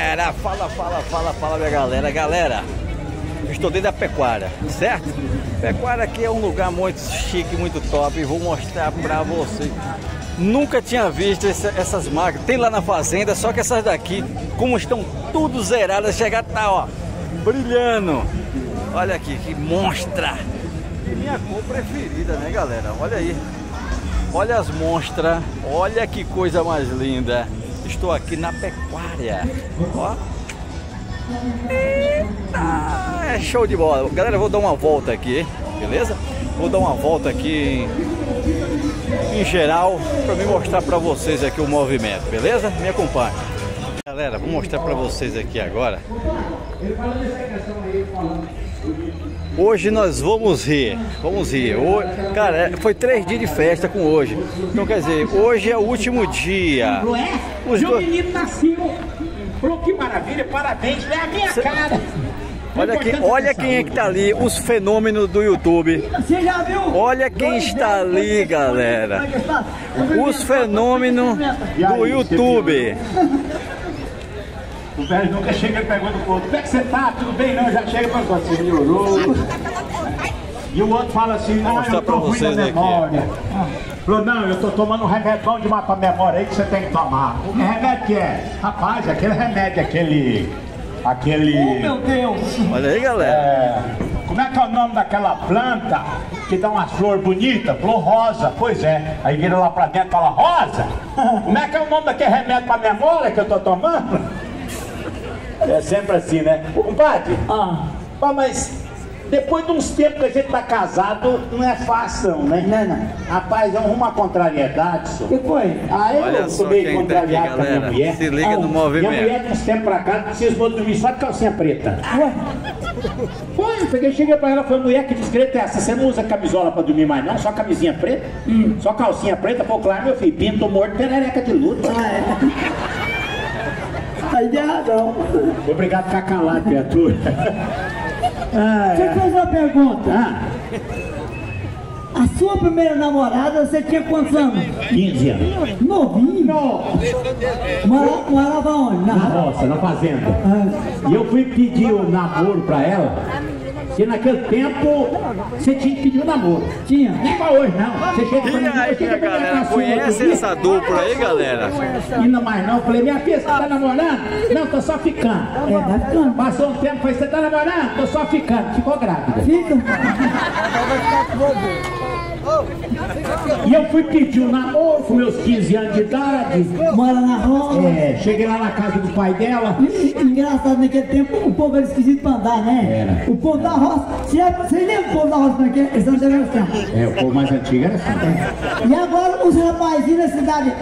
galera, fala minha galera. Galera, estou dentro da pecuária, certo? Pecuária aqui é um lugar muito chique, muito top. E vou mostrar pra vocês. Nunca tinha visto essas máquinas. Tem lá na fazenda, só que essas daqui, como estão tudo zeradas, chega tá, ó, brilhando. Olha aqui, que monstra. Minha cor preferida, né, galera? Olha aí. Olha as monstras. Olha que coisa mais linda. Estou aqui na pecuária. Ó. Eita, é show de bola. Galera, eu vou dar uma volta aqui, beleza? Vou dar uma volta aqui em geral para me mostrar para vocês aqui o movimento, beleza? Me acompanhe. Galera, vou mostrar para vocês aqui agora. Hoje nós vamos rir. Hoje, cara, foi 3 dias de festa com hoje. Então quer dizer, hoje é o último dia. Não é? O menino nasceu. Falou que maravilha, parabéns, é a minha cara. Olha quem é que tá ali, os fenômenos do YouTube. Você já viu? Olha quem está ali, galera. Os fenômenos do YouTube. O velho nunca chega perguntando pro outro: como é que você tá? Tudo bem? Não, já chega pra você, melhorou. E o outro fala assim: não, eu tô ruim na memória. Falou: não, eu tô tomando um remédio bom demais pra memória aí que você tem que tomar. O que remédio que é? Rapaz, aquele remédio, aquele... Oh, meu Deus! Olha aí, galera. Como é que é o nome daquela planta que dá uma flor bonita? Flor rosa. Pois é. Aí vira lá pra dentro e fala: rosa? Como é que é o nome daquele remédio pra memória que eu tô tomando? É sempre assim, né? Ô, compadre, mas depois de uns tempos que a gente tá casado, não é fácil não, né? Não. Rapaz, é uma contrariedade, senhor. Que foi? Olha só quem contrariado tá aqui, galera. Com a minha mulher. Se liga no movimento. Minha mulher, de uns tempos pra cá, precisou dormir só de calcinha preta. Ué? Foi, peguei, cheguei pra ela, foi: mulher, que discreta é essa? Você não usa camisola pra dormir mais não? Só camisinha preta? Só calcinha preta? Pô, claro, meu filho, pinto morto, perereca de luta. Aí deu razão. Obrigado por ficar calado, criatura. Deixa eu fazer uma pergunta. A sua primeira namorada, você tinha quantos anos? 15 anos. Novinho? Morava onde? Na roça, na fazenda. E eu fui pedir o namoro pra ela. Porque naquele tempo você tinha que pedir um namoro. Tinha. Nem pra hoje não. Você chega pra mim, aí, galera, conhece essa dupla aí, galera? Ainda mais não. Eu falei: minha filha, você tá namorando? Não, tô só ficando. Tá ficando. Passou um tempo, falei: você tá namorando? Tô só ficando. Ficou grávida. Fica. E eu fui pedir um namoro com meus 15 anos de idade. Mora na roça. Cheguei lá na casa do pai dela. Engraçado, naquele tempo o povo era esquisito pra andar, né? Era. O povo da roça. Você lembra o povo da roça como é que é? Eles não devem assim. O povo mais antigo era assim. E agora os rapazinhos da cidade.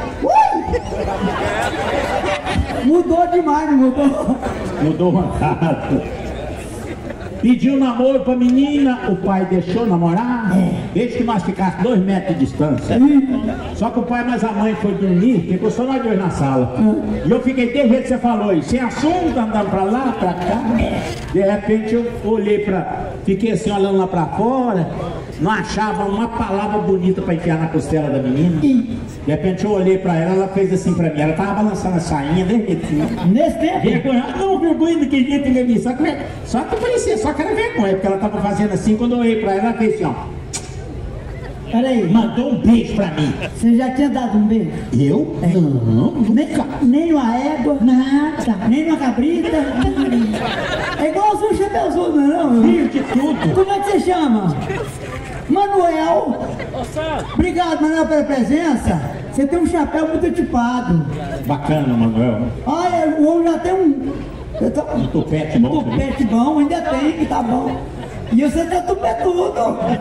Mudou demais, não mudou? Mudou uma casa. Pediu namoro pra menina, o pai deixou namorar, desde que nós ficássemos 2 metros de distância. Só que o pai mais a mãe foi dormir, ficou só nós 2 na sala. E eu fiquei desse jeito que você falou aí, sem assunto, andando pra lá, pra cá. De repente eu olhei fiquei assim olhando lá pra fora, não achava uma palavra bonita pra enfiar na costela da menina. De repente eu olhei pra ela, ela fez assim pra mim, ela tava balançando a sainha, nesse tempo? Vergonha, não, vergonha daquele jeito que eu só que parecia, só que era vergonha, porque ela tava fazendo assim, quando eu olhei pra ela fez assim, ó. Peraí. Mandou um beijo pra mim. Você já tinha dado um beijo? Eu? Não, nem uma égua? Nada. Nem uma cabrita? É igual o seu Chapeuzinho, não? Filho de tudo. Como é que você chama? Manuel. Obrigado, Manuel, pela presença. Você tem um chapéu muito tipado. Bacana, Manuel. Olha, o homem já tem um tupete bom. Tupete bom, ainda tem, que tá bom. E você tem tupetudo.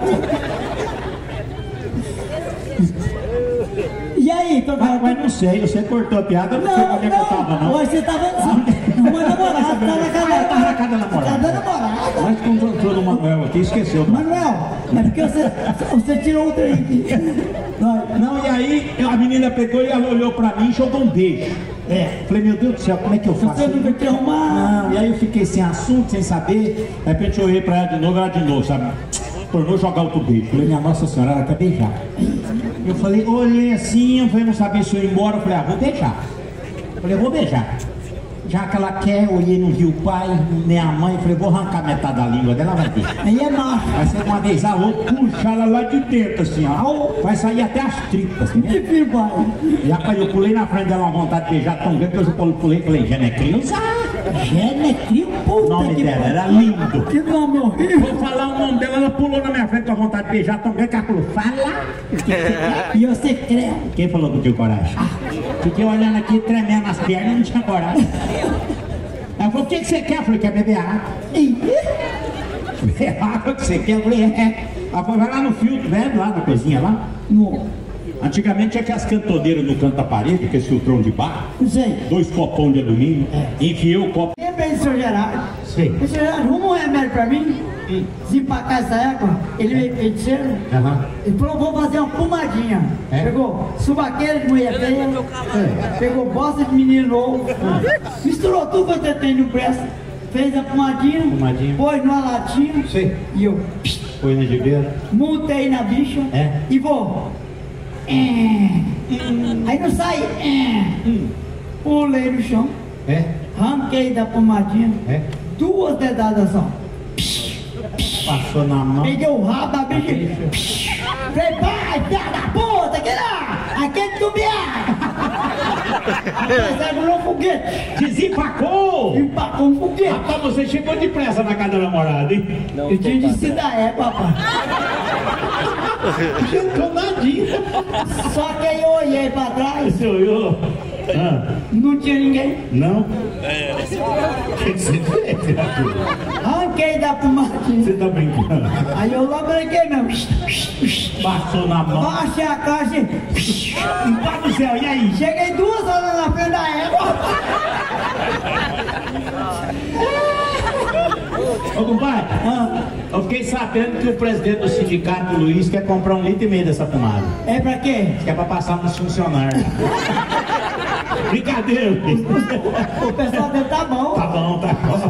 E aí, mas não sei, você cortou a piada, não sei onde é que eu tava, não. Você tava uma namorada, tava na casa da namorada. Mas quando entrou no Manuel aqui, esqueceu. Manuel, é porque você tirou o trem. Não, e aí a menina pegou e ela olhou pra mim e jogou um beijo. Falei: meu Deus do céu, como é que eu faço? Você não vai te arrumar. Não, e aí eu fiquei sem assunto, sem saber. De repente eu olhei pra ela de novo, sabe? Tornou jogar outro beijo. Falei: minha Nossa Senhora, ela quer beijar. Eu falei, olhei assim, eu falei, não sabia se eu ia embora. Eu falei: vou beijar. Eu falei: vou beijar. Já que ela quer, eu não vi o pai, nem a mãe, eu falei, vou arrancar metade da língua dela, vai ver. Aí é macho. Vai ser uma vez, vou puxar ela lá de dentro, assim, ó. Vai sair até as tripas, assim, né? Que filho, pai. E rapaz, eu pulei na frente dela, uma vontade de beijar tão grande que eu pulei e falei, Genecrilza. Genecrilza, O nome dela era lindo. Que nome horrível. Vou falar o nome dela, ela pulou na minha frente com a vontade de beijar tão grande que ela falou, fala. E você crê? Quem falou que eu tinha coragem? Fiquei olhando aqui, tremendo nas pernas e não tinha coragem. Ela falou, o que você quer? Eu falei, quer beber água? Beber água que você quer? Eu falei, é. Ela falou, vai lá no filtro, velho, lá na cozinha lá. Antigamente tinha aquelas cantodeiras no canto da parede, que esse filtrão de barro. Sei. 2 copão de alumínio. Enfiei o copo. Lembrei do seu Gerardo. Sei. O senhor Gerardo, arruma um remédio pra mim. Desempacar essa égua. Ele veio feiticeiro. Ele falou, vou fazer uma pomadinha. Pegou subaqueira de mulher feia. Pegou bosta de menino novo. Misturou tudo que você tem no preço. Fez a pomadinha. Pôs numa latinha. Sei. E eu Foi na gibeira. montei na bicha. E vou. Aí não sai. Pulei no chão. Arranquei da pomadinha. 2 dedadas só. Passou na mão. Peguei o rabo da bicha. Falei, pai, filha da puta, que lá! Aqui é que tu me Rapaz, agora um foguete. Desempacou! Empacou um foguete. Rapaz, você chegou depressa na casa da namorada, hein? Eu tinha de se dar papai. Não nadinha. Só que aí eu olhei pra trás. Você olhou? Não tinha ninguém. Não? O que você fez, criatura? Arranquei da pomadinha. Você tá brincando? Aí eu logo brinquei mesmo. Passou na mão. Baixei a caixa e... Pai do céu, e aí? Cheguei 2 horas na frente da égua. Ô compadre, eu fiquei sabendo que o presidente do sindicato, Luiz, quer comprar 1,5 litro dessa pomada. É pra quê? Que é pra passar nos funcionários. Brincadeira, Luiz. O pessoal dele tá bom. Tá bom, tá bom.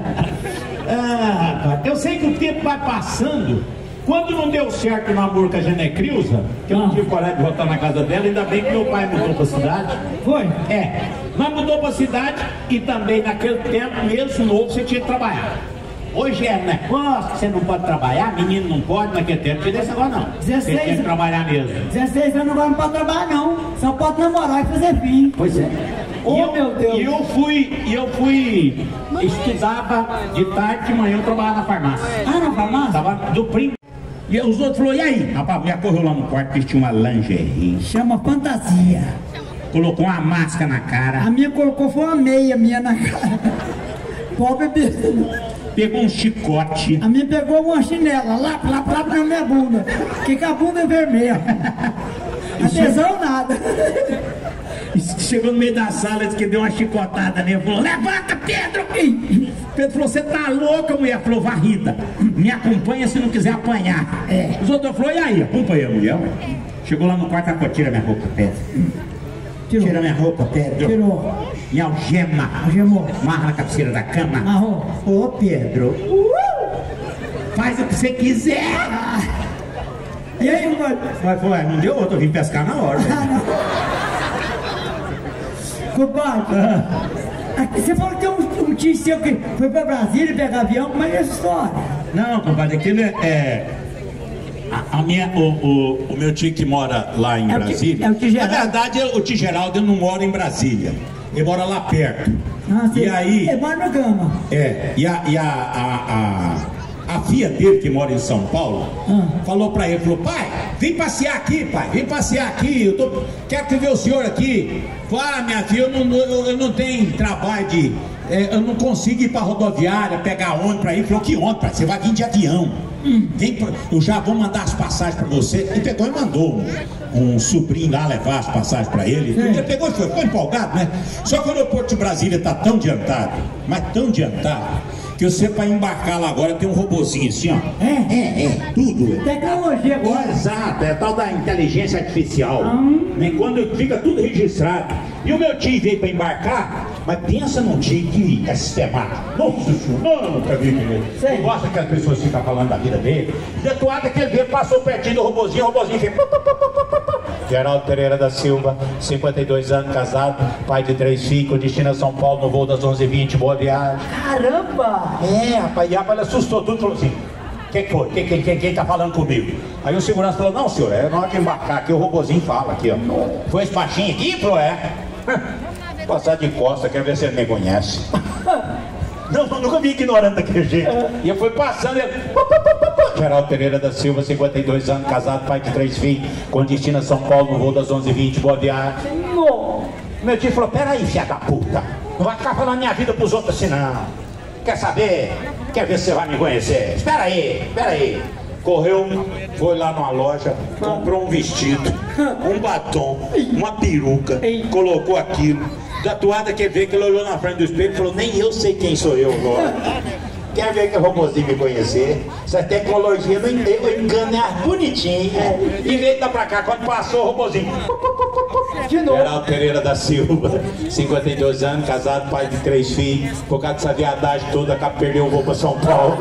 Eu sei que o tempo vai passando. Quando não deu certo o namoro com a Genecrilza, que eu não tive coragem de voltar na casa dela, ainda bem que meu pai mudou pra cidade. Foi? Nós mudou pra cidade e também naquele tempo, mesmo novo, você tinha que trabalhar. Hoje é negócio que você não pode trabalhar, menino não pode, naquele tempo tinha desse agora não. 16 você tinha que trabalhar mesmo. 16 anos agora não pode trabalhar não, só pode namorar e fazer fim. Pois é. Meu Deus. E eu fui, estudava de tarde, de manhã eu trabalhava na farmácia. Na farmácia? Tava do primo. E os outros falaram, e aí? Rapaz, me correu lá no quarto, vestiu uma lingerie. Chama fantasia. Colocou uma máscara na cara. A minha colocou foi uma meia minha na cara. Pobre besta. Pegou um chicote. A minha pegou uma chinela, lá na minha bunda. Que a bunda é vermelha. Atenção nada. Chegou no meio da sala, disse que deu uma chicotada nele. Falou, levanta, Pedro! Pedro falou, você tá louca, mulher? Falou, varrida. Me acompanha se não quiser apanhar. Os outros falaram, e aí? Acompanhei a mulher. Chegou lá no quarto, ela tira minha roupa, Pedro. Tira minha roupa, Pedro. Tirou. Me algema. Algemou. Marra na cabeceira da cama. Amarrou. Ô, Pedro. Faz o que você quiser. E aí, mano? Foi, não deu outro, eu vim pescar na hora. Compadre, aqui você falou que tem um tio seu que foi pra Brasília pegar avião, como é que é essa história? Não, compadre, aquilo o meu tio que mora lá em Brasília. É o tio Geraldo. Na verdade, o tio Geraldo não mora em Brasília. Ele mora lá perto. Sim. E aí. Ele mora no Gama. A filha dele, que mora em São Paulo, falou pra ele, falou, pai, vem passear aqui, pai, vem passear aqui, quero ver o senhor aqui. Falei, minha filha, eu não tenho trabalho de... eu não consigo ir pra rodoviária, pegar ônibus pra ir. Falou, que ônibus, pai? Você vai vir de avião. Eu já vou mandar as passagens pra você. E pegou e mandou um sobrinho lá levar as passagens pra ele. Ele pegou e ficou empolgado, né? Só que o aeroporto de Brasília tá tão adiantado, mas tão adiantado, que você para embarcar lá agora tem um robozinho assim, ó. Tudo. Tecnologia agora. Exato, é tal da inteligência artificial. Quando fica tudo registrado. E o meu tio veio para embarcar, mas pensa num tio que é sistemático. Nossa senhora, nunca vi ele. Não gosta que as pessoas ficam falando da vida dele. De atuada que ele veio, passou pertinho do robozinho, o robozinho fez... Geraldo Pereira da Silva, 52 anos, casado, pai de 3 filhos, com destino a São Paulo no voo das 11h20, boa viagem. Caramba! É, rapaz, e a rapaz assustou tudo e falou assim: quem foi? Quem tá falando comigo? Aí o segurança falou: não, senhor, é na hora de embarcar aqui, o robozinho fala aqui, ó. Foi esse baixinho aqui? Falou: é. Passar de costa, quer ver se ele me conhece. Não, nunca vi ignorante daquele jeito. E eu fui passando, ele... Geraldo Pereira da Silva, 52 anos, casado, pai de 3 filhos, com destino a São Paulo no voo das 11h20, boa viagem. Meu tio falou: peraí, filha da puta, não vai ficar falando minha vida pros outros assim não. Quer saber? Quer ver se você vai me conhecer? Espera aí. Correu, foi lá numa loja, comprou um vestido, um batom, uma peruca, colocou aquilo. Da toada quer ver que ele olhou na frente do espelho e falou: nem eu sei quem sou eu agora. Quer ver que eu vou conseguir me conhecer? Essa tecnologia não engana, é bonitinho. E veio pra cá, quando passou o robozinho. De novo. Geraldo Pereira da Silva, 52 anos, casado, pai de 3 filhos. Por causa dessa viadagem toda, acaba perdeu o voo pra São Paulo.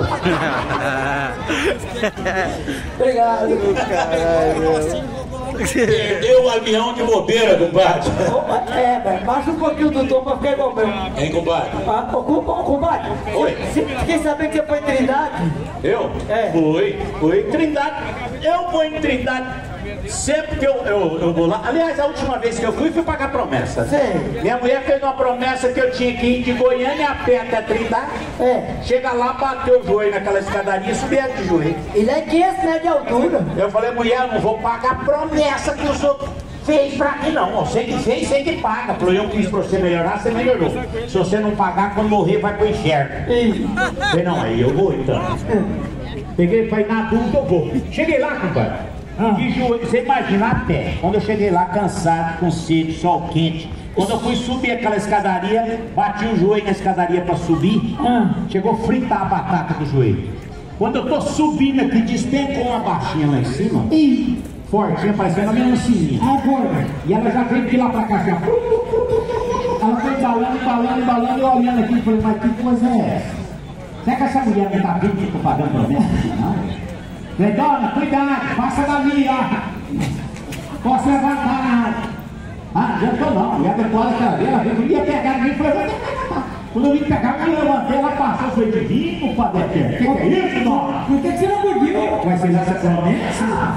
Obrigado. Caralho. Perdeu o avião de bobeira, compadre. Baixa um pouquinho do tom pra ficar igual meu. Hein, compadre? Compadre. Oi. Fiquei sabendo que você foi em Trindade. Eu? É. Fui em Trindade. Eu vou em Trindade sempre que eu vou lá. Aliás, a última vez que eu fui pagar promessa. Sei. Minha mulher fez uma promessa que eu tinha que ir de Goiânia a pé até Trindade. Chega lá, bateu o joelho naquela escadaria e subir de joelho. Ele é 500 metros de altura. Eu falei: mulher, eu não vou pagar a promessa que o senhor fez pra mim não. Você que fez, você que paga. Falou: eu quis pra você melhorar, você melhorou. Se você não pagar, quando morrer vai pro inferno. Falei: não, aí eu vou então. Peguei e falei: na dúvida eu vou. Cheguei lá, compadre. De joelho, você imagina a pé. Quando eu cheguei lá cansado, com sede, sol quente. Quando eu fui subir aquela escadaria, bati o joelho na escadaria pra subir. Chegou a fritar a batata do joelho. Quando eu tô subindo aqui, despencou uma baixinha lá em cima. Fortinha, parecendo a minha lancinha. E ela já veio de lá pra cá, assim, ó. Ela foi embalando, e eu olhando aqui e falei: mas que coisa é essa? Será que essa mulher não tá vendo que eu tô pagando promessa? Não. Falei: dona, cuidado, passa dali, ó. Posso levantar. Já tô não. A mulher depois daquela vez, ela veio, eu ia pegar mim e falei: quando eu vim pegar, eu levantei, ela passou, foi de vinho, compadre. O que é isso, dona? Por que você não pediu? Mas você já se promessa?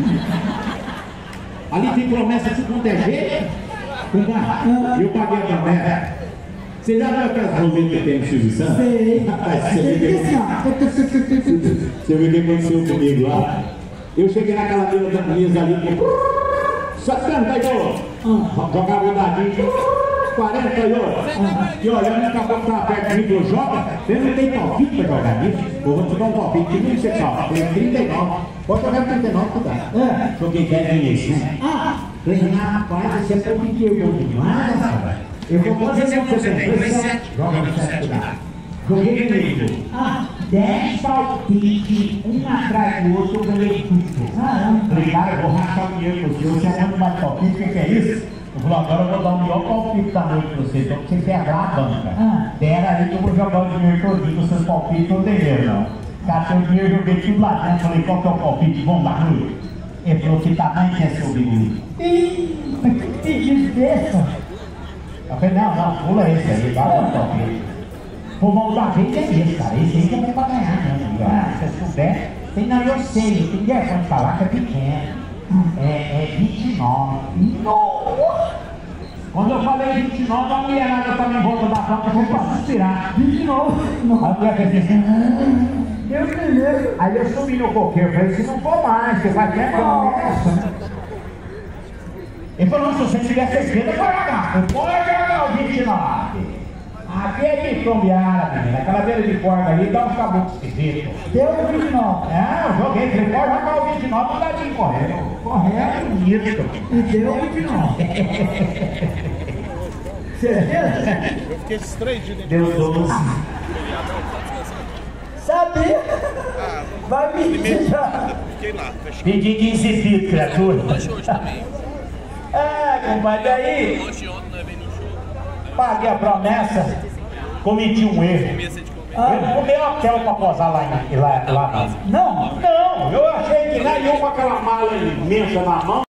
Ali tem promessa de quanto é jeito. Eu paguei a promessa. Você já viu aquelas roletas que tem no Silvio Santos? Sei. Você viu o que aconteceu comigo lá? Eu cheguei naquela mesa ali, 78, jogava o dadinho, 48, e olhando, acabou que estava perto de mim, falou: joga, você não tem palpite para jogar nisso? Eu vou te dar um palpite, que não sei qual, tem 39, pode jogar 39, cuidado. Joguei 10 vezes, né? Falei: rapaz, você é palpiteiro demais, rapaz. Eu vou fazer um 7, joga no 7, cuidado. Joguei comigo. 10 palpites, um atrás do outro, eu ganhei tudo. Falei: cara, eu vou rachar o dinheiro com você é muito mais palpite, o que é isso? Eu falei: agora eu vou dar o melhor palpite da noite pra você, então você ferrar a banca. Pera aí que eu vou jogar o dinheiro todinho nos seus palpites, não tem dinheiro não. Catei o dinheiro, joguei tudo lá dentro, falei: qual que é o palpite bom da noite? Ele falou: que tamanho que é seu bigode? Que pedido desse? Eu falei: não, pula esse aí, vai lá o palpite. Pô, vamos dar jeito é esse, cara. Esse aí também é pra ganhar, né? Se eu souber. Não, eu sei, eu tenho vergonha de falar que é pequeno. É 29. Quando eu falei 29, a mulherada também volta da placa, eu vou suspirar. 29. A mulher fez assim: Deus me livre. Aí eu subi no coqueiro, falei: se não for mais, você vai ter promessa. Ele falou: se você tiver certeza, pode jogar. Pode jogar o 29. Aqui é de trombeada, menina. Aquela beira de corda ali dá uns caboclos esquisitos. Deu o 29. Eu joguei. Falei: pode jogar o 29, não dá de correr. Correto, bonito. E deu o 29. Certeza? Eu fiquei esses 3 dias Deu 12. Sabia? Vai mentir já. Fiquei lá. Pedi 15 litros, criatura. Hoje também. Compadre, aí Ontem não levei no show. paguei a promessa, cometi um erro. Eu não comei hotel pra posar lá. Não, eu achei que lá eu com aquela mala imensa na mão.